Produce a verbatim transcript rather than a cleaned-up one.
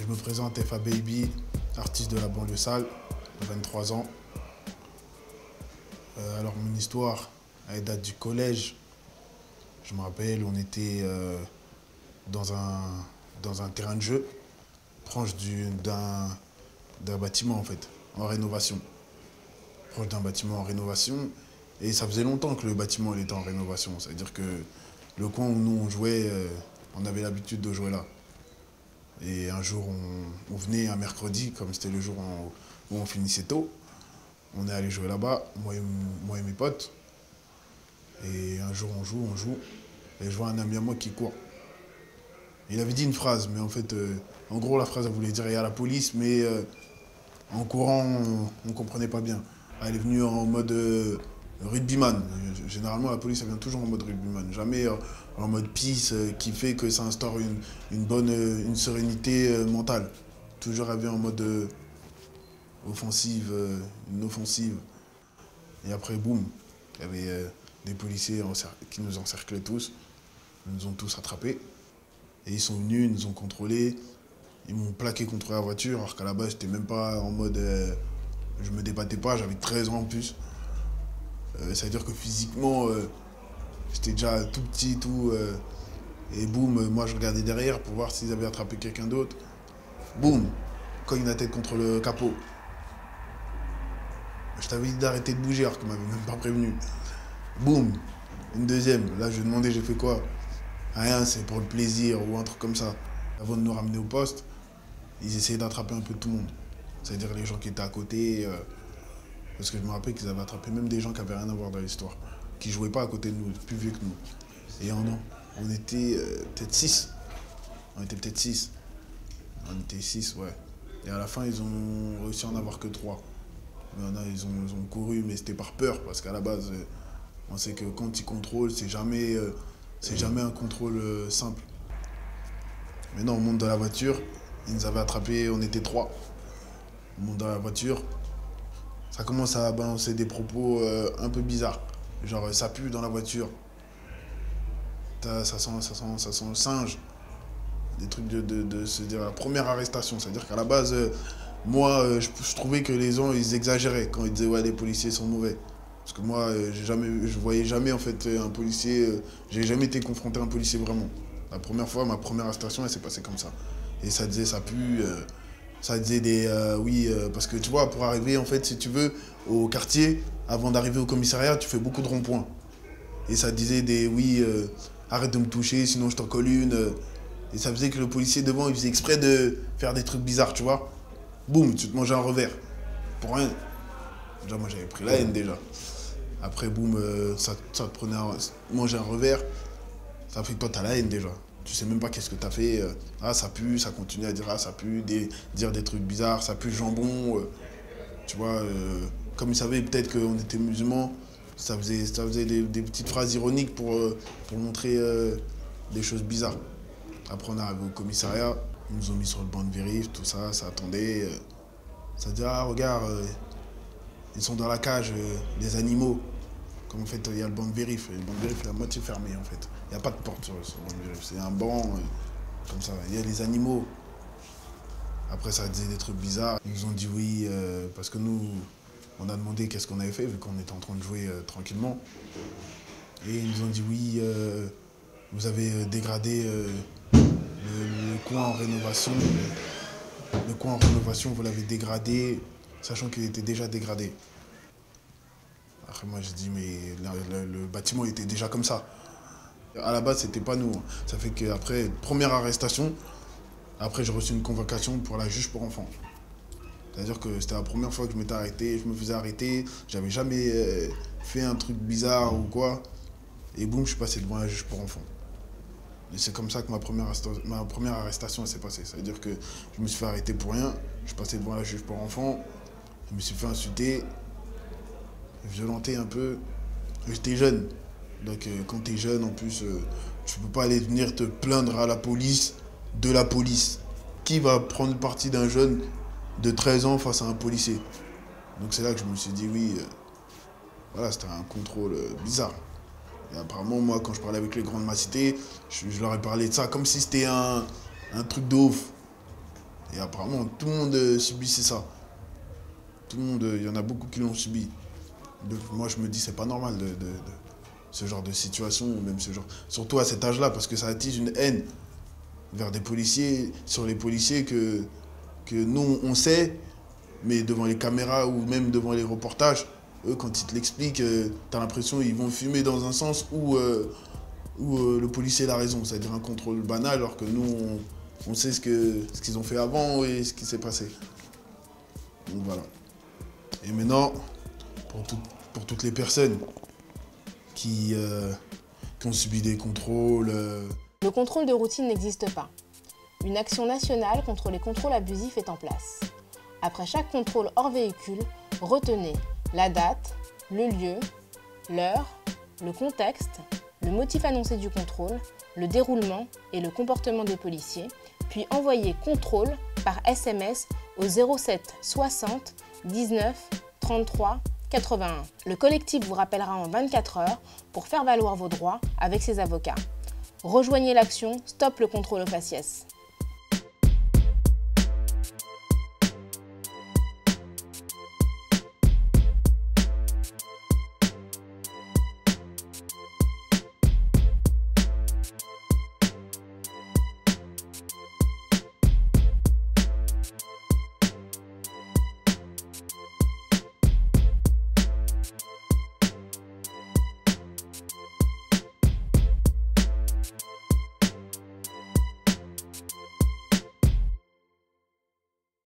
me présente, F A Baby, artiste de la banlieue sale, vingt-trois ans. Euh, alors mon histoire, elle date du collège. Je me rappelle, on était euh, dans, un, dans un terrain de jeu, proche d'un d'un bâtiment en fait, en rénovation. Proche d'un bâtiment en rénovation. Et ça faisait longtemps que le bâtiment il était en rénovation. C'est-à-dire que le coin où nous on jouait, euh, on avait l'habitude de jouer là. Et un jour, on, on venait un mercredi, comme c'était le jour où on, où on finissait tôt. On est allé jouer là-bas, moi, et- moi et mes potes. Et un jour, on joue, on joue. Et je vois un ami à moi qui court. Il avait dit une phrase, mais en fait, euh, en gros, la phrase, elle voulait dire « il y a la police », mais euh, en courant, on ne comprenait pas bien. Elle est venue en mode euh, rugbyman. Généralement, la police, elle vient toujours en mode rugbyman. Jamais euh, en mode peace euh, qui fait que ça instaure une, une bonne euh, une sérénité euh, mentale. Toujours, elle vient en mode euh, offensive, euh, une offensive. Et après, boum, il y avait euh, des policiers qui nous encerclaient tous. Ils nous ont tous attrapés. Et ils sont venus, ils nous ont contrôlés. Ils m'ont plaqué contre la voiture, alors qu'à la base, j'étais même pas en mode... euh, je me débattais pas, j'avais treize ans en plus. Euh, ça veut dire que physiquement, euh, j'étais déjà tout petit, tout... euh, et boum, euh, moi je regardais derrière pour voir s'ils avaient attrapé quelqu'un d'autre. Boum, cogne la tête contre le capot. Je t'avais dit d'arrêter de bouger alors qu'on m'avait même pas prévenu. Boum, une deuxième. Là, je lui ai demandé, j'ai fait quoi? Rien, c'est pour le plaisir ou un truc comme ça. Avant de nous ramener au poste, ils essayaient d'attraper un peu tout le monde. C'est-à-dire les gens qui étaient à côté. Euh, parce que je me rappelle qu'ils avaient attrapé même des gens qui n'avaient rien à voir dans l'histoire. Qui jouaient pas à côté de nous, plus vieux que nous. Et en an, on était euh, peut-être six. On était peut-être six. On était six, ouais. Et à la fin, ils ont réussi à en avoir que trois. Il y en a, ils ont, ils ont couru, mais c'était par peur, parce qu'à la base, euh, on sait que quand ils contrôlent, c'est jamais, euh, c'est jamais un contrôle euh, simple. Maintenant, on monte dans la voiture, ils nous avaient attrapés, on était trois. On monte dans la voiture, ça commence à balancer des propos euh, un peu bizarres. Genre, ça pue dans la voiture. Ça sent, ça sent, ça sent le singe. Des trucs de, de, de se dire la première arrestation. C'est-à-dire qu'à la base, euh, moi, euh, je, je trouvais que les gens, ils exagéraient quand ils disaient ouais, les policiers sont mauvais. Parce que moi, euh, j'ai jamais, je voyais jamais en fait un policier. Euh, j'ai jamais été confronté à un policier vraiment. La première fois, ma première arrestation, elle s'est passée comme ça. Et ça disait ça pue. Euh, ça disait des euh, oui euh, parce que tu vois, pour arriver en fait, si tu veux, au quartier, avant d'arriver au commissariat, tu fais beaucoup de ronds-points. Et ça disait des oui, euh, arrête de me toucher, sinon je t'en colle une. euh. Et ça faisait que le policier devant, il faisait exprès de faire des trucs bizarres, tu vois. Boum, tu te mangeais un revers. Pour rien. Déjà, moi, j'avais pris la haine, déjà. Après, boum, euh, ça, ça te prenait un, manger un revers. Ça fait que toi, t'as la haine, déjà. Tu sais même pas qu'est-ce que t'as fait. euh, Ah, ça pue, ça continue à dire, ah, ça pue, des, dire des trucs bizarres, ça pue le jambon. euh, tu vois, euh, comme ils savaient peut-être qu'on était musulmans, ça faisait, ça faisait des, des petites phrases ironiques pour, euh, pour montrer euh, des choses bizarres. Après, on est arrivé au commissariat, ils nous ont mis sur le banc de vérif, tout ça, ça attendait. euh, Ça dit, ah, regarde, euh, ils sont dans la cage, euh, les animaux. Comme en fait, il y a le banc de vérif. Et le banc de vérif, il est à moitié fermé, en fait. Il n'y a pas de porte sur, sur le banc de vérif. C'est un banc, euh, comme ça. Il y a les animaux. Après, ça disait des trucs bizarres. Ils nous ont dit oui, euh, parce que nous, on a demandé qu'est-ce qu'on avait fait, vu qu'on était en train de jouer euh, tranquillement. Et ils nous ont dit oui, euh, vous avez euh, dégradé euh, le, le coin en rénovation. Le coin en rénovation, vous l'avez dégradé, sachant qu'il était déjà dégradé. Après, moi, j'ai dit, mais le, le- le bâtiment était déjà comme ça. À la base, c'était pas nous. Hein. Ça fait qu'après, première arrestation, après, j'ai reçu une convocation pour la juge pour enfants. C'est-à-dire que c'était la première fois que je m'étais arrêté, je me faisais arrêter, j'avais jamais euh, fait un truc bizarre ou quoi. Et boum, je suis passé devant la juge pour enfants. Et c'est comme ça que ma première, ma première arrestation s'est passée. C'est-à-dire que je me suis fait arrêter pour rien, je suis passé devant la juge pour enfants, je me suis fait insulter, violenter un peu. J'étais jeune. Donc euh, quand t'es jeune, en plus, euh, tu peux pas aller venir te plaindre à la police de la police. Qui va prendre parti d'un jeune de treize ans face à un policier? Donc c'est là que je me suis dit oui, euh, voilà, c'était un contrôle euh, bizarre. Et apparemment, moi, quand je parlais avec les grands de ma cité, je, je leur ai parlé de ça comme si c'était un, un truc de ouf. Et apparemment, tout le monde euh, subissait ça. Tout le monde, il y en a beaucoup qui l'ont subi. Donc, moi, je me dis, c'est pas normal de, de, de ce genre de situation, même ce genre. Surtout à cet âge-là, parce que ça attise une haine vers des policiers, sur les policiers que, que nous, on sait, mais devant les caméras ou même devant les reportages, eux, quand ils te l'expliquent, euh, t'as l'impression qu'ils vont fumer dans un sens où, euh, où euh, le policier a raison, c'est-à-dire un contrôle banal, alors que nous, on, on sait ce que, ce qu'ils ont fait avant et ce qui s'est passé. Donc voilà. Et maintenant, pour, tout, pour toutes les personnes qui, euh, qui ont subi des contrôles... Euh... Le contrôle de routine n'existe pas. Une action nationale contre les contrôles abusifs est en place. Après chaque contrôle hors véhicule, retenez la date, le lieu, l'heure, le contexte, le motif annoncé du contrôle, le déroulement et le comportement des policiers, puis envoyez contrôle par S M S au zéro sept soixante dix-neuf trente-trois quatre-vingt-un. Le collectif vous rappellera en vingt-quatre heures pour faire valoir vos droits avec ses avocats. Rejoignez l'action Stop le contrôle au faciès.